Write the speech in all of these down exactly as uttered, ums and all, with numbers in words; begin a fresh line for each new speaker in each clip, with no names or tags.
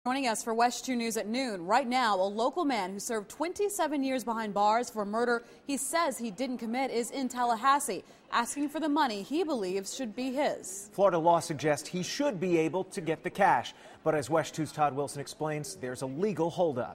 Joining us for West two News at noon. Right now, a local man who served twenty-seven years behind bars for a murder he says he didn't commit is in Tallahassee, asking for the money he believes should be his.
Florida law suggests he should be able to get the cash. But as West two's Todd Wilson explains, there's a legal holdup.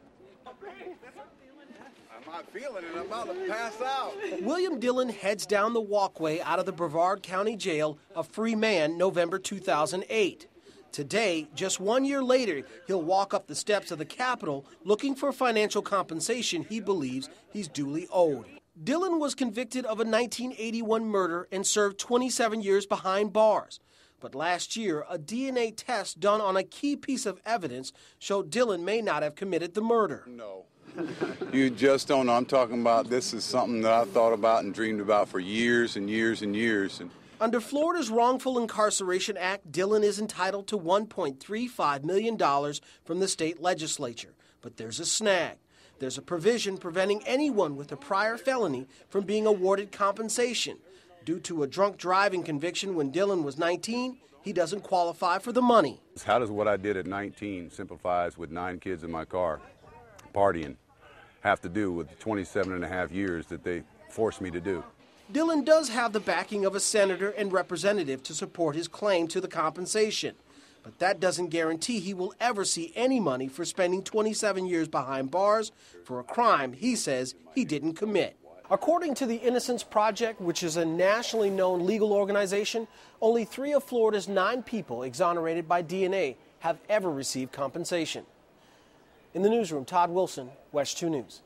I'm not feeling it. I'm about to pass out.
William Dillon heads down the walkway out of the Brevard County Jail, a free man, November two thousand eight. Today, just one year later, he'll walk up the steps of the Capitol looking for financial compensation he believes he's duly owed. Dillon was convicted of a nineteen eighty-one murder and served twenty-seven years behind bars. But last year, a D N A test done on a key piece of evidence showed Dillon may not have committed the murder.
No. You just don't know. I'm talking about this is something that I thought about and dreamed about for years and years and years. And
Under Florida's Wrongful Incarceration Act, Dillon is entitled to one point three five million dollars from the state legislature. But there's a snag. There's a provision preventing anyone with a prior felony from being awarded compensation. Due to a drunk driving conviction when Dillon was nineteen, he doesn't qualify for the money.
How does what I did at nineteen, sympathize with nine kids in my car, partying, have to do with the twenty-seven and a half years that they forced me to do?
Dillon does have the backing of a senator and representative to support his claim to the compensation. But that doesn't guarantee he will ever see any money for spending twenty-seven years behind bars for a crime he says he didn't commit. According to the Innocence Project, which is a nationally known legal organization, only three of Florida's nine people exonerated by D N A have ever received compensation. In the newsroom, Todd Wilson, West two News.